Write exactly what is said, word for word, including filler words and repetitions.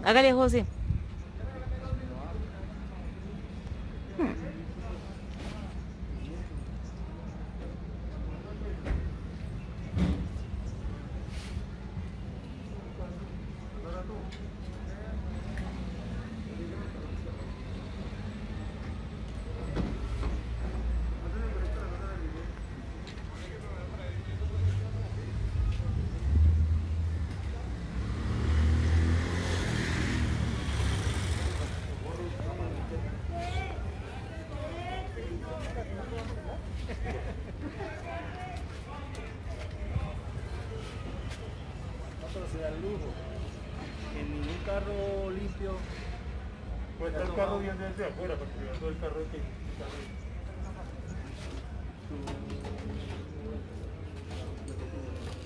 Hágale, José. Se da el lujo en ningún carro limpio. Pues está el carro bien desde afuera, porque todo el carro que su